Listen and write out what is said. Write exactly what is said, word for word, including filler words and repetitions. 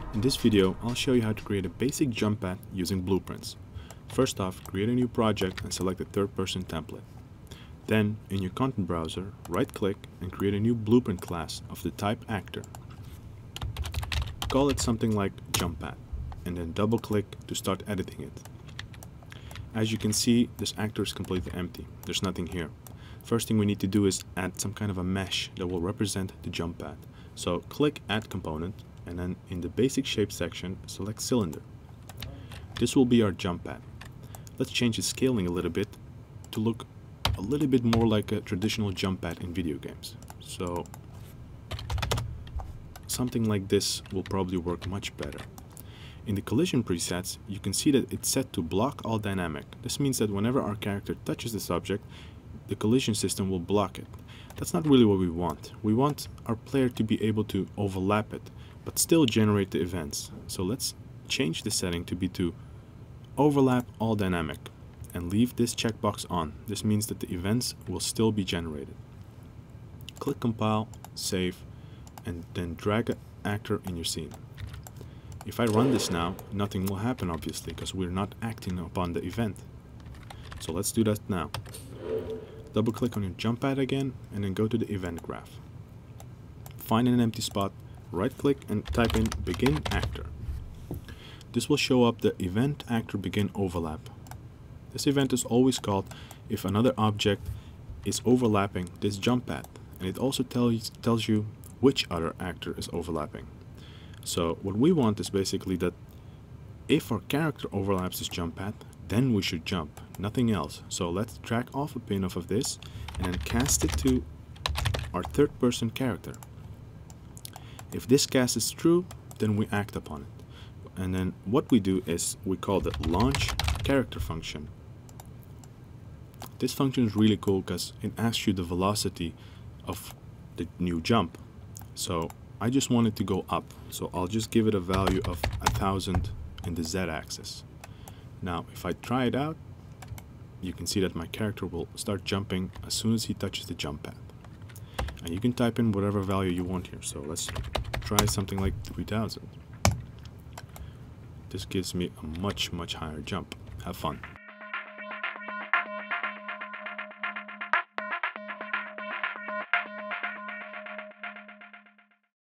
In this video, I'll show you how to create a basic jump pad using blueprints. First off, create a new project and select the third-person template. Then, in your content browser, right-click and create a new blueprint class of the type actor. Call it something like jump pad, and then double-click to start editing it. As you can see, this actor is completely empty. There's nothing here. First thing we need to do is add some kind of a mesh that will represent the jump pad. So click Add Component, and then in the Basic Shape section, select Cylinder. This will be our jump pad. Let's change the scaling a little bit to look a little bit more like a traditional jump pad in video games. So something like this will probably work much better. In the collision presets, you can see that it's set to block all dynamic. This means that whenever our character touches this object, the collision system will block it. That's not really what we want. We want our player to be able to overlap it, but still generate the events. So let's change the setting to be to overlap all dynamic and leave this checkbox on. This means that the events will still be generated. Click Compile, Save, and then drag an actor in your scene. If I run this now, nothing will happen obviously because we're not acting upon the event. So let's do that now. Double click on your jump pad again and then go to the event graph. Find an empty spot, right click and type in begin actor. This will show up the event actor begin overlap. This event is always called if another object is overlapping this jump pad, and it also tells tells you which other actor is overlapping. So what we want is basically that if our character overlaps this jump pad, then we should jump, nothing else. So let's drag off a pin off of this and then cast it to our third person character. If this cast is true, then we act upon it. And then what we do is we call the LaunchCharacter function. This function is really cool because it asks you the velocity of the new jump. So I just want it to go up, so I'll just give it a value of a thousand in the z-axis. Now if I try it out, you can see that my character will start jumping as soon as he touches the jump pad. And you can type in whatever value you want here, so let's try something like three thousand. This gives me a much much higher jump. Have fun.